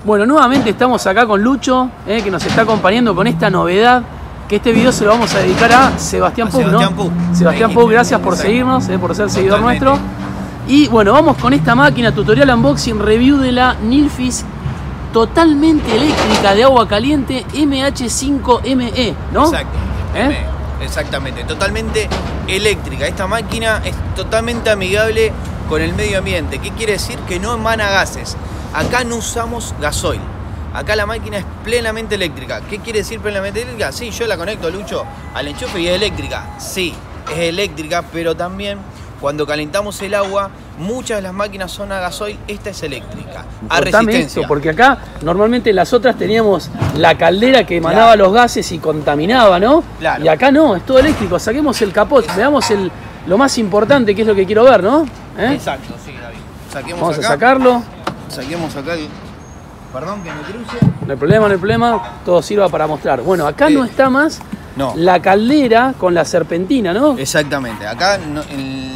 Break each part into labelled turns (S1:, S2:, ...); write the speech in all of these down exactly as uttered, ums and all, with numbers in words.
S1: Bueno, nuevamente estamos acá con Lucho, eh, que nos está acompañando con esta novedad, que este video se lo vamos a dedicar a Sebastián Pug, ¿no?
S2: Sebastián Pug.
S1: Sebastián Pug, gracias por seguirnos, eh, por ser seguidor nuestro. Y bueno, vamos con esta máquina, tutorial unboxing, review de la Nilfisk totalmente eléctrica de agua caliente M H cinco M E, ¿no?
S2: Exacto.
S1: ¿Eh?
S2: Exactamente, totalmente eléctrica. Esta máquina es totalmente amigable con el medio ambiente. ¿Qué quiere decir? Que no emana gases. Acá no usamos gasoil. Acá la máquina es plenamente eléctrica. ¿Qué quiere decir plenamente eléctrica? Sí, yo la conecto, Lucho, al enchufe y es eléctrica. Sí, es eléctrica, pero también cuando calentamos el agua, muchas de las máquinas son a gasoil, esta es eléctrica, a resistencia.
S1: Esto, porque acá normalmente las otras teníamos la caldera que emanaba claro. los gases y contaminaba, ¿no?
S2: Claro.
S1: Y acá no, es todo eléctrico. Saquemos el capot, veamos el, lo más importante, que es lo que quiero ver, ¿no? ¿Eh?
S2: Exacto, sí, David. Saquemos
S1: Vamos
S2: acá.
S1: a sacarlo.
S2: Saquemos acá el... Perdón que me cruce.
S1: No hay problema, no hay problema. Todo sirva para mostrar. Bueno, acá eh, no está más
S2: no.
S1: la caldera con la serpentina, ¿no?
S2: Exactamente. Acá no, en,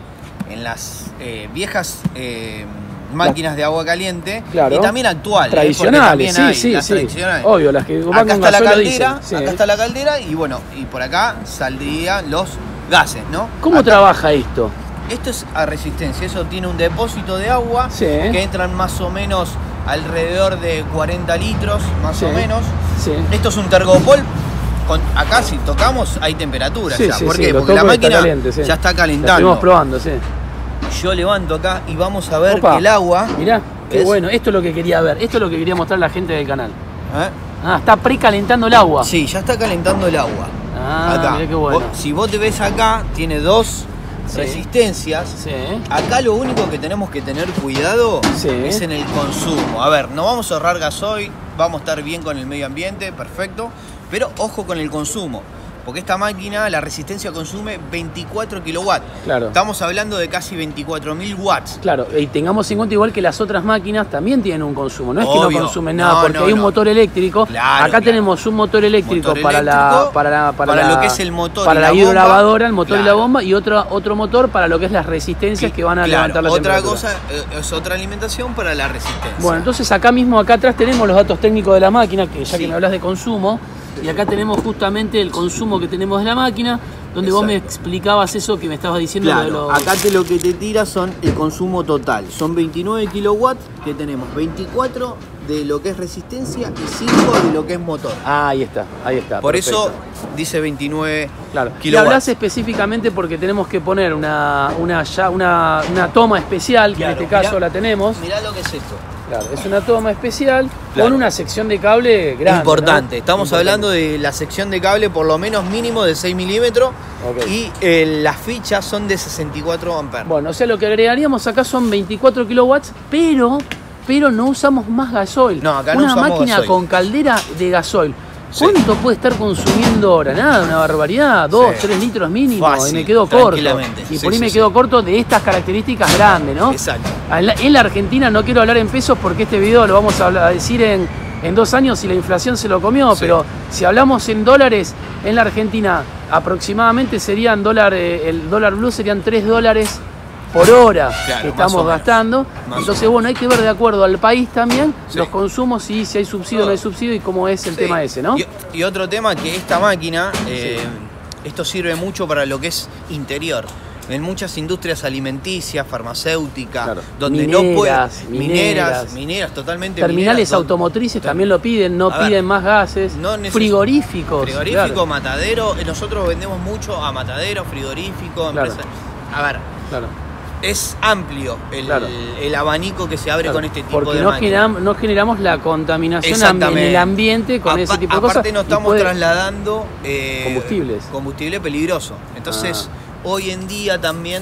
S2: en las eh, viejas eh, máquinas las, de agua caliente,
S1: claro,
S2: y también actuales,
S1: tradicionales,
S2: eh,
S1: sí,
S2: hay,
S1: sí,
S2: las
S1: sí.
S2: tradicionales.
S1: Obvio, las que
S2: acá está la caldera,
S1: sí.
S2: acá está la caldera y bueno, y por acá saldrían los gases, ¿no?
S1: ¿Cómo
S2: acá,
S1: trabaja esto?
S2: Esto es a resistencia, eso tiene un depósito de agua
S1: sí.
S2: que entran más o menos alrededor de cuarenta litros, más
S1: sí.
S2: o menos.
S1: Sí.
S2: Esto es un tergopol. Con, acá si tocamos hay temperatura
S1: sí,
S2: ya.
S1: sí,
S2: ¿Por
S1: sí,
S2: qué? Porque la máquina está caliente, sí. ya está calentando.
S1: La estuvimos probando, sí.
S2: Yo levanto acá y vamos a ver
S1: Opa,
S2: que el agua...
S1: Mirá, qué
S2: ¿ves?
S1: bueno. Esto es lo que quería ver. Esto es lo que quería mostrar a la gente del canal.
S2: ¿Eh?
S1: Ah, está precalentando el agua.
S2: Sí, ya está calentando el agua.
S1: Ah,
S2: acá.
S1: Mirá qué bueno.
S2: Vos, si vos te ves acá, tiene dos sí. resistencias.
S1: Sí.
S2: Acá lo único que tenemos que tener cuidado sí. es en el consumo. A ver, no vamos a ahorrar gasoil, vamos a estar bien con el medio ambiente, perfecto. Pero ojo con el consumo, porque esta máquina, la resistencia consume veinticuatro kilowatts. Claro. Estamos hablando de casi veinticuatro mil watts.
S1: Claro, y tengamos en cuenta igual que las otras máquinas también tienen un consumo. No es
S2: Obvio.
S1: que no consumen nada,
S2: no,
S1: porque
S2: no,
S1: hay un
S2: no.
S1: motor eléctrico.
S2: Claro,
S1: Acá
S2: claro.
S1: tenemos un motor eléctrico,
S2: motor
S1: para,
S2: eléctrico
S1: la, para, la, para,
S2: para
S1: la,
S2: lo que es el motor
S1: para
S2: y
S1: la,
S2: la
S1: hidrolavadora, el motor
S2: claro.
S1: y la bomba, y otro, otro motor para lo que es las resistencias que, que van a
S2: claro,
S1: levantar la
S2: otra
S1: temperatura.
S2: Otra cosa es otra alimentación para la resistencia.
S1: Bueno, entonces acá mismo, acá atrás tenemos los datos técnicos de la máquina, que ya
S2: sí.
S1: que me hablas de consumo, y acá tenemos justamente el consumo que tenemos de la máquina, donde Exacto. vos me explicabas eso que me estabas diciendo.
S2: Claro,
S1: de los...
S2: acá te lo que te tira son el consumo total. Son veintinueve kilowatts que tenemos, veinticuatro de lo que es resistencia y cinco de lo que es motor.
S1: Ah, ahí está, ahí está.
S2: Por
S1: perfecto.
S2: eso dice veintinueve
S1: claro.
S2: kilowatts.
S1: Y hablas específicamente porque tenemos que poner una, una, ya, una, una toma especial, que claro, en este caso mirá, la tenemos.
S2: Mirá lo que es esto.
S1: Claro, es una toma especial
S2: claro.
S1: con una sección de cable grande.
S2: Importante,
S1: ¿no?
S2: estamos
S1: Importante.
S2: hablando de la sección de cable por lo menos mínimo de seis milímetros okay. y eh, las fichas son de sesenta y cuatro amperes.
S1: Bueno, o sea, lo que agregaríamos acá son veinticuatro kilowatts, pero, pero no usamos más gasoil.
S2: No, acá no
S1: una
S2: usamos
S1: máquina
S2: gasoil.
S1: con caldera de gasoil. ¿Cuánto sí. puede estar consumiendo ahora? Nada, una barbaridad, dos, sí. tres litros mínimo,
S2: Fácil,
S1: y me quedo corto. Y
S2: sí,
S1: por ahí
S2: sí,
S1: me
S2: sí.
S1: quedo corto de estas características grandes, ¿no?
S2: Exacto.
S1: En la Argentina no quiero hablar en pesos porque este video lo vamos a, hablar, a decir en, en dos años y la inflación se lo comió, sí. pero si hablamos en dólares, en la Argentina aproximadamente serían dólar, el dólar blue serían tres dólares por hora
S2: claro,
S1: que estamos gastando.
S2: Más
S1: Entonces, bueno, hay que ver de acuerdo al país también sí. los consumos y si hay subsidio o no hay
S2: Todo.
S1: subsidio y cómo es el
S2: sí.
S1: tema ese, ¿no?
S2: Y, y otro tema que esta máquina, eh, sí. esto sirve mucho para lo que es interior. En muchas industrias alimenticias, farmacéuticas, claro. donde
S1: mineras,
S2: no pueden.
S1: Mineras,
S2: Mineras, mineras, totalmente.
S1: Terminales
S2: mineras,
S1: automotrices donde, también lo piden, no piden ver, más gases. No frigoríficos.
S2: Frigorífico, claro. matadero. Nosotros vendemos mucho a matadero, frigorífico,
S1: claro.
S2: empresas. A ver.
S1: Claro.
S2: Es amplio el, claro. el, el abanico que se abre claro, con este tipo
S1: porque
S2: de
S1: no
S2: máquinas.
S1: Generamos, no generamos la contaminación en el ambiente con Apa ese tipo de cosas.
S2: Aparte no estamos puede... trasladando
S1: eh, combustibles.
S2: combustible peligroso. Entonces, ah. hoy en día también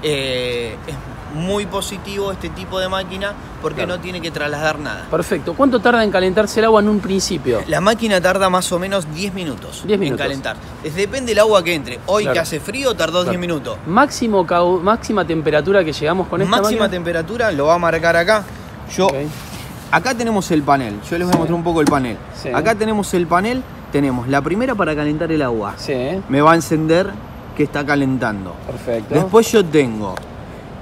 S2: eh, es muy positivo este tipo de máquina porque claro. no tiene que trasladar nada.
S1: Perfecto. ¿Cuánto tarda en calentarse el agua en un principio?
S2: La máquina tarda más o menos diez minutos,
S1: diez minutos.
S2: en calentar. Depende del agua que entre. Hoy claro. que hace frío tardó claro. diez minutos.
S1: Máximo máxima temperatura que llegamos con esta
S2: máxima
S1: máquina.
S2: temperatura lo va a marcar acá. Yo okay. Acá tenemos el panel. Yo les voy a mostrar un poco el panel. Sí. Acá tenemos el panel. Tenemos la primera para calentar el agua.
S1: Sí.
S2: Me va a encender que está calentando.
S1: Perfecto.
S2: Después yo tengo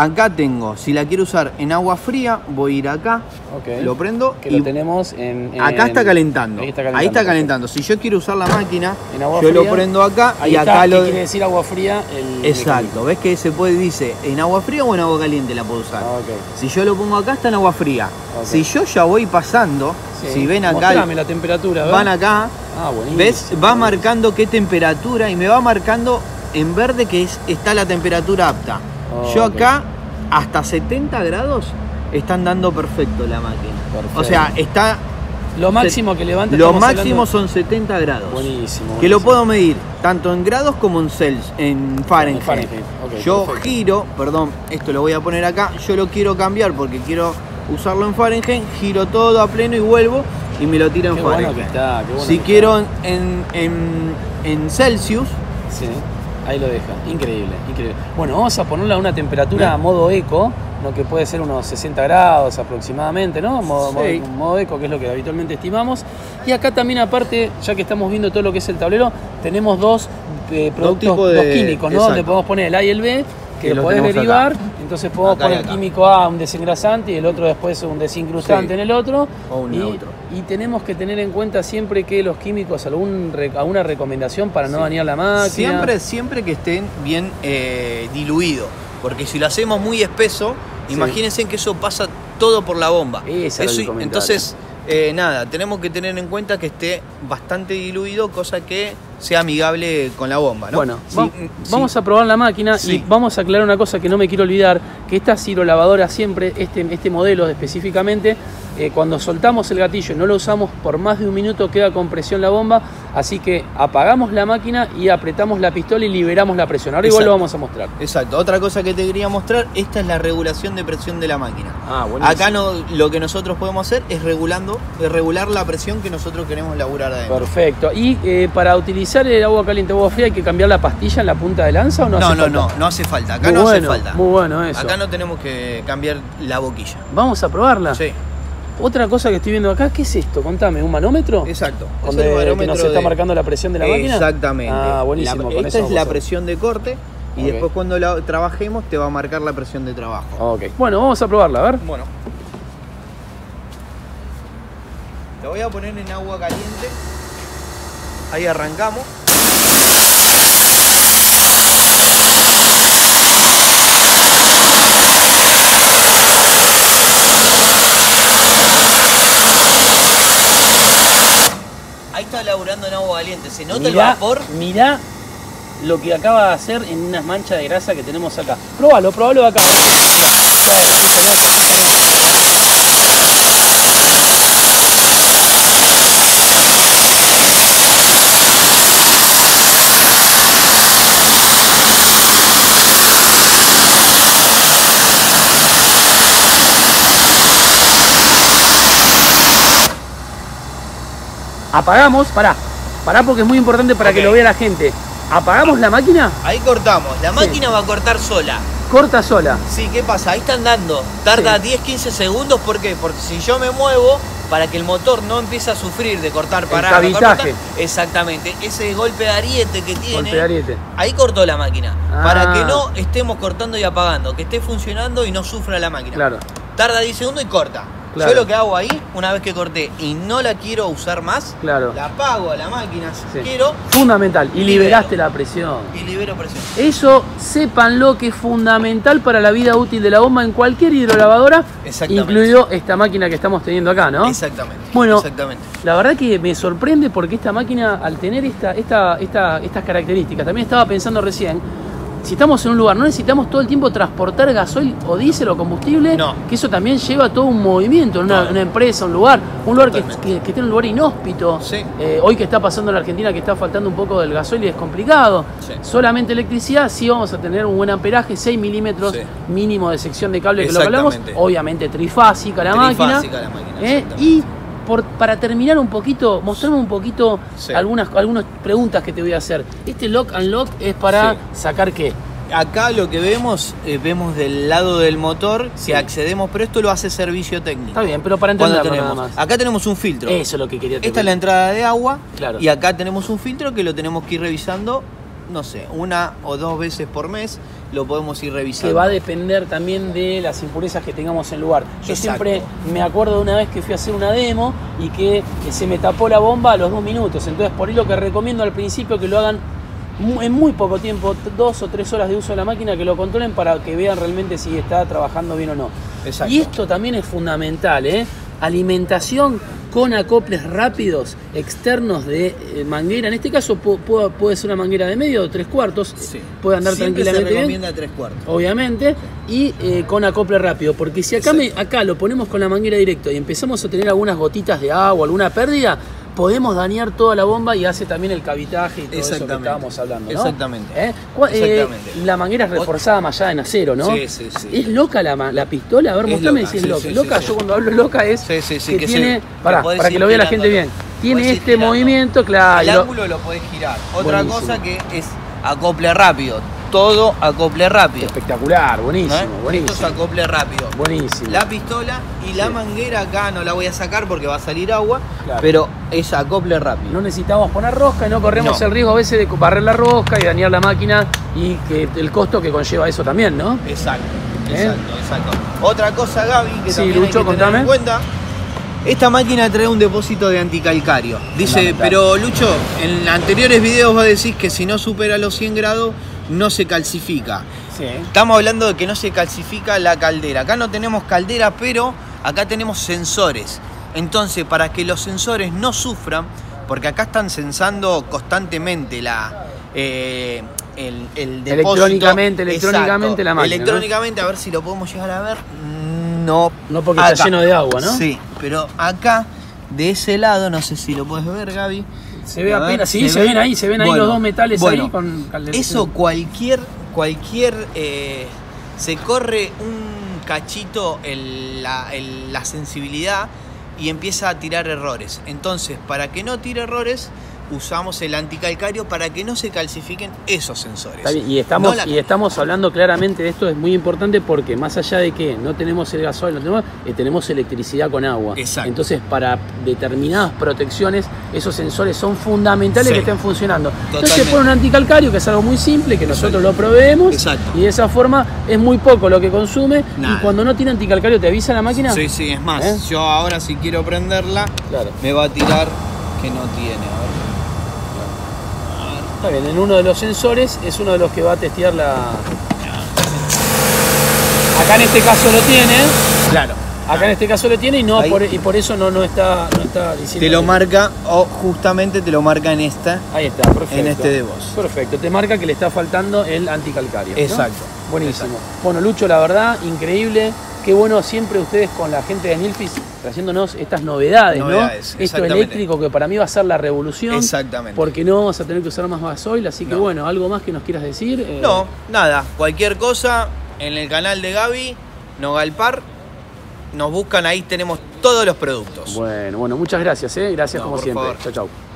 S2: Acá tengo, si la quiero usar en agua fría, voy a ir acá,
S1: Okay.
S2: lo prendo
S1: Que
S2: y
S1: lo tenemos en, en-
S2: acá está calentando.
S1: Ahí está calentando.
S2: Ahí está calentando. Si yo quiero usar la máquina,
S1: En agua
S2: yo
S1: fría,
S2: lo prendo acá
S1: Ahí
S2: y
S1: está,
S2: acá
S1: ¿qué
S2: lo...
S1: quiere decir agua fría? El,
S2: Exacto, ves que se puede, dice, en agua fría o en agua caliente la puedo usar.
S1: Ah, okay.
S2: Si yo lo pongo acá, está en agua fría.
S1: Okay.
S2: Si yo ya voy pasando,
S1: Sí.
S2: si ven acá,
S1: Mostrame la temperatura, ¿ver?
S2: van acá,
S1: Ah, buenísimo.
S2: ves, va marcando qué temperatura y me va marcando en verde que es, está la temperatura apta.
S1: Oh,
S2: yo
S1: ok.
S2: acá, hasta setenta grados, están dando perfecto la máquina.
S1: Perfecto.
S2: O sea, está...
S1: Lo máximo que levanta.
S2: Lo
S1: estamos
S2: máximo
S1: hablando-
S2: son setenta grados.
S1: Buenísimo,
S2: Que lo
S1: buenísimo.
S2: puedo medir tanto en grados como en Celsius, en Fahrenheit.
S1: Fahrenheit, ok,
S2: yo
S1: perfecto.
S2: giro, perdón, esto lo voy a poner acá, yo lo quiero cambiar porque quiero usarlo en Fahrenheit, giro todo a pleno y vuelvo y me lo tiro en
S1: Qué bueno
S2: Fahrenheit.
S1: que está, qué bueno
S2: si
S1: que
S2: quiero en, en, en Celsius,
S1: Sí, ahí lo deja. Increíble, increíble. Bueno, vamos a ponerla a una temperatura
S2: ¿Eh?
S1: a modo eco, lo que puede ser unos sesenta grados aproximadamente, ¿no? Modo,
S2: Sí.
S1: modo, modo eco, que es lo que habitualmente estimamos. Y acá también, aparte, ya que estamos viendo todo lo que es el tablero, tenemos dos eh, productos, dos,
S2: tipos de-
S1: químicos, ¿no?
S2: exacto.
S1: Donde podemos poner el A y el B, que,
S2: Que
S1: lo
S2: los
S1: podés
S2: tenemos
S1: derivar.
S2: acá.
S1: Entonces podemos
S2: Acá y
S1: poner
S2: acá.
S1: químico A, un desengrasante, y el otro después un desincrustante
S2: Sí.
S1: en el otro.
S2: O un
S1: y,
S2: neutro.
S1: y tenemos que tener en cuenta siempre que los químicos, algún, re- alguna recomendación para no dañar la máquina.
S2: siempre, siempre que estén bien eh, diluidos. Porque si lo hacemos muy espeso,
S1: Sí.
S2: imagínense que eso pasa todo por la bomba.
S1: Ese era el
S2: Eso-
S1: comentario.
S2: entonces, eh, nada, tenemos que tener en cuenta que esté bastante diluido, cosa que sea amigable con la bomba, ¿no?
S1: Bueno,
S2: Sí,
S1: va-
S2: mm,
S1: vamos
S2: sí.
S1: a probar la máquina
S2: Sí.
S1: y vamos a aclarar una cosa que no me quiero olvidar, que esta cirolavadora siempre, este, este modelo específicamente, eh, cuando soltamos el gatillo y no lo usamos por más de un minuto queda con presión la bomba, así que apagamos la máquina y apretamos la pistola y liberamos la presión. Ahora igual
S2: Exacto.
S1: lo vamos a mostrar.
S2: Exacto, otra cosa que te quería mostrar, esta es la regulación de presión de la máquina.
S1: Ah, buenísimo.
S2: Acá no, lo que nosotros podemos hacer es regulando, es regular la presión que nosotros queremos laburar adentro.
S1: Perfecto. ¿Y eh, para utilizar el agua caliente o agua fría hay que cambiar la pastilla en la punta de lanza o no
S2: No,
S1: hace
S2: no,
S1: falta?
S2: no, no hace falta. Acá
S1: Muy
S2: no
S1: bueno,
S2: hace falta.
S1: muy bueno eso.
S2: Acá no tenemos que cambiar la boquilla.
S1: Vamos a probarla.
S2: Sí,
S1: Otra cosa que estoy viendo acá, ¿qué es esto? Contame, ¿un manómetro?
S2: exacto.
S1: Donde,
S2: Es el
S1: que
S2: barómetro
S1: nos está
S2: de-
S1: marcando la presión de la máquina.
S2: Exactamente.
S1: Ah, buenísimo.
S2: La-
S1: con
S2: esta
S1: eso
S2: es
S1: vamos
S2: la
S1: a-
S2: presión de corte y
S1: Ok.
S2: después cuando la trabajemos te va a marcar la presión de trabajo.
S1: Ok. Bueno, vamos a probarla, a ver.
S2: Bueno. Lo voy a poner en agua caliente. Ahí arrancamos. Ahí está laburando en agua caliente. ¿Se nota el
S1: Mirá,
S2: vapor?
S1: mirá lo que acaba de hacer en unas manchas de grasa que tenemos acá. Probalo, probalo de acá. Bueno, escúchame, escúchame. Apagamos, pará, pará porque es muy importante para
S2: Ok.
S1: que lo vea la gente. Apagamos la máquina,
S2: Ahí cortamos. La máquina va a cortar sola.
S1: corta sola.
S2: Sí, ¿qué pasa? Ahí está andando. Tarda
S1: Sí.
S2: diez a quince segundos. ¿Por qué? Porque si yo me muevo, para que el motor no empiece a sufrir de cortar, parar, cortar,
S1: cavizaje.
S2: cortar, exactamente. Ese golpe de ariete que tiene.
S1: Golpe de ariete.
S2: Ahí cortó la máquina.
S1: Ah.
S2: Para que no estemos cortando y apagando. Que esté funcionando y no sufra la máquina.
S1: Claro.
S2: Tarda diez segundos y corta.
S1: Claro.
S2: Yo lo que hago ahí, una vez que corté y no la quiero usar más,
S1: Claro.
S2: la apago a la máquina si
S1: Sí.
S2: quiero
S1: Fundamental. Y
S2: Libero.
S1: liberaste la presión.
S2: y libero presión.
S1: Eso, sépanlo que es fundamental para la vida útil de la bomba en cualquier hidrolavadora,
S2: Exactamente.
S1: incluido esta máquina que estamos teniendo acá, ¿no?
S2: Exactamente.
S1: Bueno,
S2: Exactamente.
S1: La verdad que me sorprende porque esta máquina, al tener esta, esta, esta, estas características, también estaba pensando recién, si estamos en un lugar, no necesitamos todo el tiempo transportar gasoil o diésel o combustible,
S2: No.
S1: que eso también lleva todo un movimiento en una,
S2: Todo.
S1: una empresa, un lugar, un lugar que,
S2: Totalmente.
S1: que, que tiene un lugar inhóspito.
S2: Sí.
S1: Eh, hoy que está pasando en la Argentina que está faltando un poco del gasoil y es complicado.
S2: Sí.
S1: Solamente electricidad, sí vamos a tener un buen amperaje, seis milímetros
S2: Sí.
S1: mínimo de sección de cable que lo que hablamos.
S2: Exactamente.
S1: Obviamente trifásica la
S2: Trifásica
S1: máquina.
S2: la máquina,
S1: Eh,
S2: exactamente.
S1: y por, para terminar un poquito, mostrarme un poquito
S2: Sí.
S1: algunas, algunas preguntas que te voy a hacer. Este lock and lock es para
S2: Sí.
S1: sacar qué.
S2: Acá lo que vemos, eh, vemos del lado del motor
S1: Sí.
S2: que accedemos, pero esto lo hace servicio técnico.
S1: Está bien, pero para
S2: ¿Cuándo
S1: entenderlo nada
S2: tenemos?
S1: más.
S2: Acá tenemos un filtro.
S1: Eso es lo que quería
S2: Esta es la entrada de agua
S1: Claro.
S2: y acá tenemos un filtro que lo tenemos que ir revisando no sé, una o dos veces por mes lo podemos ir revisando.
S1: Que va a depender también de las impurezas que tengamos en el lugar. Yo
S2: Exacto.
S1: siempre me acuerdo de una vez que fui a hacer una demo y que se me tapó la bomba a los dos minutos. Entonces, por ahí lo que recomiendo al principio que lo hagan en muy poco tiempo, dos o tres horas de uso de la máquina, que lo controlen para que vean realmente si está trabajando bien o no.
S2: Exacto.
S1: Y esto también es fundamental, ¿eh? Alimentación con acoples rápidos externos de eh, manguera. En este caso puede, puede ser una manguera de medio o tres cuartos,
S2: Sí.
S1: puede andar
S2: Siempre
S1: tranquilamente
S2: se
S1: bien.
S2: recomienda tres cuartos.
S1: Obviamente, y eh, con acople rápido, porque si acá, me, acá lo ponemos con la manguera directa y empezamos a tener algunas gotitas de agua, alguna pérdida, podemos dañar toda la bomba y hace también el cavitaje y todo eso que estábamos hablando, ¿no?
S2: Exactamente.
S1: ¿Eh?
S2: Exactamente.
S1: Eh, la manguera es reforzada mallada en acero, ¿no?
S2: Sí, sí, sí.
S1: ¿Es loca la, la pistola? A ver,
S2: Es
S1: mostrame
S2: loca,
S1: si es
S2: sí,
S1: loca.
S2: sí,
S1: loca,
S2: sí,
S1: yo
S2: sí.
S1: cuando hablo loca es
S2: Sí, sí, sí,
S1: que,
S2: que
S1: tiene,
S2: se-
S1: pará,
S2: que podés
S1: para que
S2: ir
S1: lo vea la gente bien,
S2: girándolo.
S1: tiene
S2: Podés ir
S1: este
S2: girando.
S1: movimiento, claro.
S2: El
S1: y lo-
S2: ángulo lo podés girar. Otra
S1: Buenísimo.
S2: cosa que es acople rápido. Todo acople rápido.
S1: Espectacular, buenísimo,
S2: ¿Eh?
S1: buenísimo.
S2: Esto es acople rápido.
S1: Buenísimo.
S2: La pistola y la
S1: Sí.
S2: manguera acá no la voy a sacar porque va a salir agua,
S1: Claro.
S2: pero es acople rápido.
S1: No necesitamos poner rosca y no corremos
S2: No.
S1: el riesgo a veces de barrer la rosca y dañar la máquina y que el costo que conlleva eso también, ¿no?
S2: Exacto,
S1: ¿Eh?
S2: exacto, exacto. Otra cosa, Gaby, que
S1: Sí,
S2: también
S1: Lucho,
S2: hay que tener
S1: contame.
S2: en cuenta. Esta máquina trae un depósito de anticalcario. Dice,
S1: Fundamental.
S2: pero Lucho, en anteriores videos vos decís que si no supera los cien grados no se calcifica.
S1: Sí.
S2: Estamos hablando de que no se calcifica la caldera. Acá no tenemos caldera, pero acá tenemos sensores. Entonces, para que los sensores no sufran, porque acá están sensando constantemente la, eh, el, el depósito.
S1: Electrónicamente, electrónicamente
S2: Exacto.
S1: la máquina,
S2: Electrónicamente, a ver si lo podemos llegar a ver. No.
S1: No porque está lleno de agua, ¿no?
S2: Sí, pero acá, de ese lado, no sé si lo puedes ver, Gaby.
S1: Se ve
S2: A ver,
S1: apenas, sí, se,
S2: ve.
S1: ven ahí, se ven ahí
S2: Bueno,
S1: los dos metales
S2: bueno,
S1: ahí con caldereta.
S2: Eso cualquier, cualquier, eh, se corre un cachito el- la, el- la sensibilidad y empieza a tirar errores. Entonces, para que no tire errores, usamos el anticalcario para que no se calcifiquen esos sensores.
S1: Está bien, y estamos,
S2: No la-
S1: y estamos hablando claramente de esto, es muy importante porque más allá de que no tenemos el gasoil, no tenemos, eh, tenemos electricidad con agua.
S2: Exacto.
S1: Entonces, para determinadas protecciones, esos sensores son fundamentales
S2: Sí.
S1: que estén funcionando. Entonces,
S2: Totalmente.
S1: se pone un anticalcario, que es algo muy simple, que nosotros lo proveemos.
S2: Exacto.
S1: Y de esa forma es muy poco lo que consume.
S2: Nada.
S1: Y cuando no tiene anticalcario, ¿te avisa la máquina?
S2: Sí, sí, es más,
S1: ¿Eh?
S2: yo ahora si quiero prenderla,
S1: Claro.
S2: me va a tirar que no tiene. A ver.
S1: Está bien, en uno de los sensores es uno de los que va a testear la... Acá en este caso lo tiene.
S2: Claro.
S1: Acá en este caso lo tiene y no
S2: Ahí.
S1: por, y por eso no, no está no está diciendo.
S2: Te lo
S1: que-
S2: marca, o justamente te lo marca en esta.
S1: Ahí está, perfecto.
S2: en este de vos.
S1: Perfecto, te marca que le está faltando el anticalcario, ¿no?
S2: Exacto.
S1: Buenísimo. Bueno, Lucho, la verdad, increíble. Qué bueno siempre ustedes con la gente de Nilfisk trayéndonos estas novedades,
S2: Novedades,
S1: ¿no? Esto
S2: exactamente.
S1: eléctrico que para mí va a ser la revolución.
S2: Exactamente.
S1: Porque no vamos a tener que usar más gasoil, así que
S2: No.
S1: bueno, algo más que nos quieras decir. Eh,
S2: No, nada, cualquier cosa en el canal de Gaby, Nogalpar, nos buscan, ahí tenemos todos los productos.
S1: Bueno, bueno, muchas gracias, ¿eh? Gracias
S2: No,
S1: como
S2: por
S1: siempre.
S2: favor.
S1: Chau, chau.